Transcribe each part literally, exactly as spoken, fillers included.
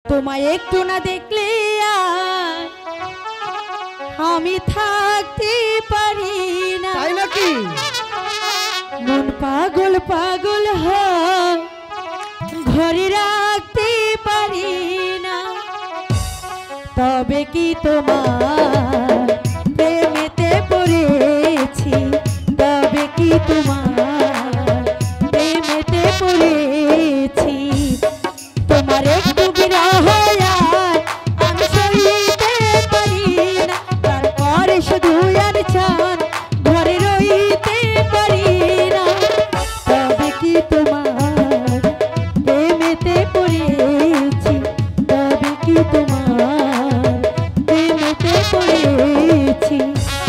তোমায় একটু না দেখলে আর আমি থাকতে পারি না। তাই নাকি? মন পাগল পাগল হয়, ঘরে রাখতে পারি না। তবে কি তোমার প্রেমেতে পড়েছি, তবে কি তোমার প্রেমেতে পড়েছি। তোমার একটু বিরহ আমি সইতে পারি না, তারপরে শুধু আর চান ঘরে রইতে পারি না। তবে কি তোমার প্রেমেতে পড়েছি, তবে কি তোমার প্রেমেতে পড়েছি।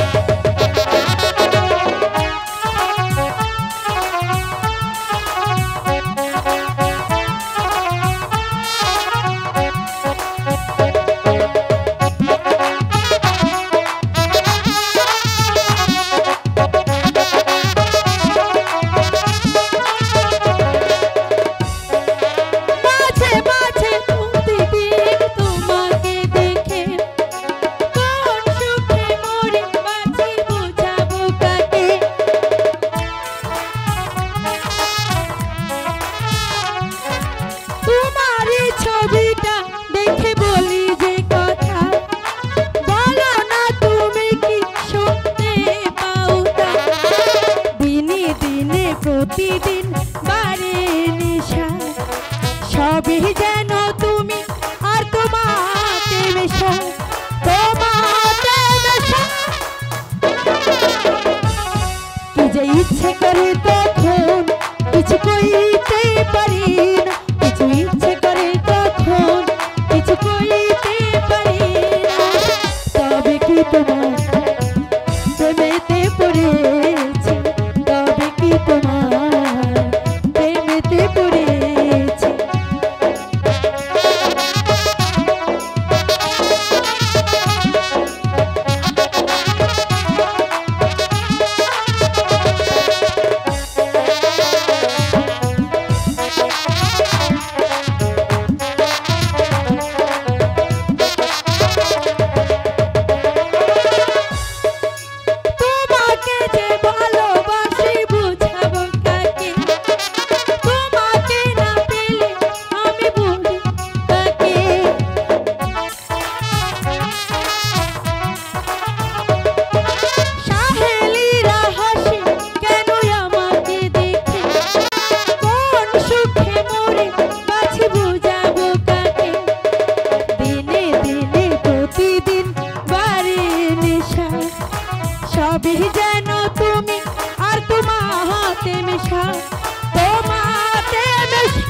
প্রতিদিন বারে নেশা, সবই যেন তুমি আর তোমাতে মেশা, তোমাতে মেশা। কি যে ইচ্ছে করে তখন কিছু কইতে পারি না, কিছু ইচ্ছে করে তখন কিছু কইতে পারি না। তবে কি তোমার প্রেমেতে পড়েছি, তবে কি তোমার প্রেমেতে পড়েছি। সবই যেন তুমি আর তোমাতে মেশা, তোমাতে মেশা।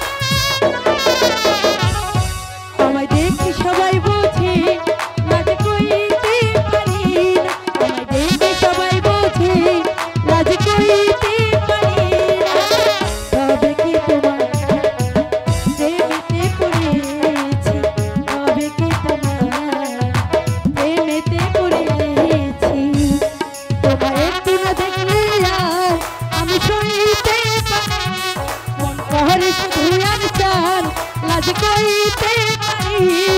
আমায় দেখি সবাই বোঝে লাজ কইতে পারি না, আমায় দেখি সবাই বোঝে লাজ কইতে পারি না। তবে কি তোমার প্রেমেতে পড়েছি, তবে কি তোমার প্রেমেতে পড়েছি। তোমার একটু না দেখলে আর আমি সইতে পারি, মন করে শুধু আর চান লাজ কইতে পারি